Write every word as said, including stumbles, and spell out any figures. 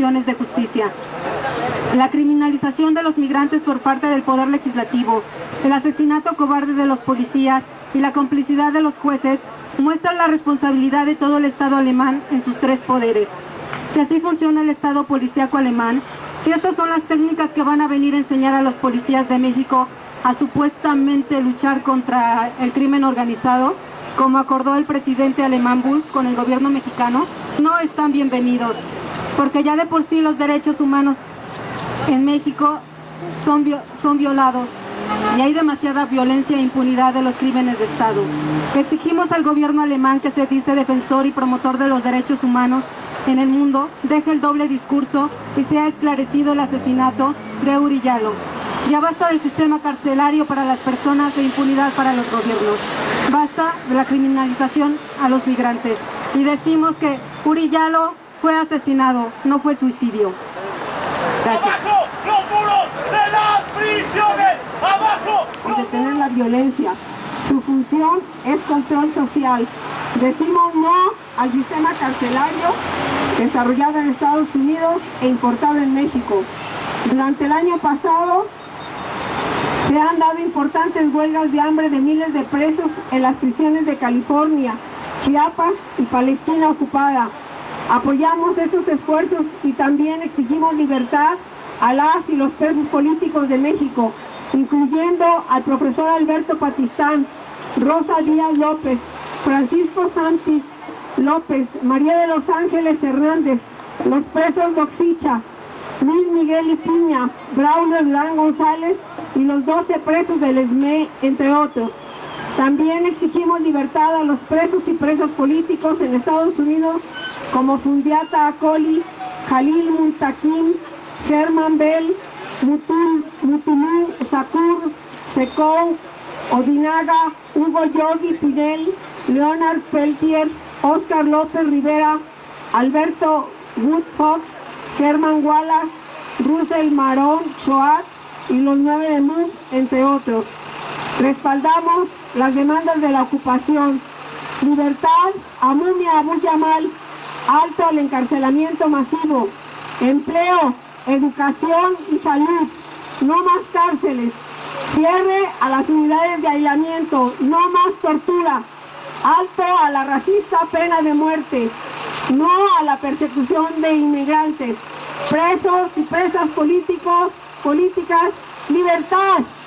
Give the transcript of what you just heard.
instituciones de justicia. La criminalización de los migrantes por parte del Poder Legislativo, el asesinato cobarde de los policías y la complicidad de los jueces muestran la responsabilidad de todo el Estado alemán en sus tres poderes. Si así funciona el Estado policíaco alemán, si estas son las técnicas que van a venir a enseñar a los policías de México a supuestamente luchar contra el crimen organizado, como acordó el presidente alemán Wolf con el gobierno mexicano, no están bienvenidos, porque ya de por sí los derechos humanos en México son, son violados y hay demasiada violencia e impunidad de los crímenes de Estado. Exigimos al gobierno alemán, que se dice defensor y promotor de los derechos humanos en el mundo, deje el doble discurso y sea esclarecido el asesinato de Uri Yalo. Ya basta del sistema carcelario para las personas e impunidad para los gobiernos. Basta de la criminalización a los migrantes. Y decimos que Uri Yalo fue asesinado, no fue suicidio. Gracias. ¡Abajo los muros de las prisiones! ¡Abajo! Y detener la violencia. Su función es control social. Decimos no al sistema carcelario desarrollado en Estados Unidos e importado en México. Durante el año pasado se han dado importantes huelgas de hambre de miles de presos en las prisiones de California, Chiapas y Palestina ocupada. Apoyamos estos esfuerzos y también exigimos libertad a las y los presos políticos de México, incluyendo al profesor Alberto Patistán, Rosa Díaz López, Francisco Santis López, María de los Ángeles Hernández, los presos Boxicha, Luis Miguel y Piña, Braulio Durán González y los doce presos del E S M E, entre otros. También exigimos libertad a los presos y presas políticos en Estados Unidos como Fundiata Acoli, Jalil Muntakim, Herman Bell, Mutul, Mutulú Shakur, Secou, Odinaga, Hugo Yogi Pinel, Leonard Peltier, Oscar López Rivera, Alberto Woodfox, Herman Wallace, Russell Marón Choat y los nueve de M U V, entre otros. Respaldamos las demandas de la ocupación, libertad a Mumia Abu Yamal, alto al encarcelamiento masivo, empleo, educación y salud, no más cárceles, cierre a las unidades de aislamiento, no más tortura, alto a la racista pena de muerte, no a la persecución de inmigrantes, presos y presas políticos, políticas, libertad.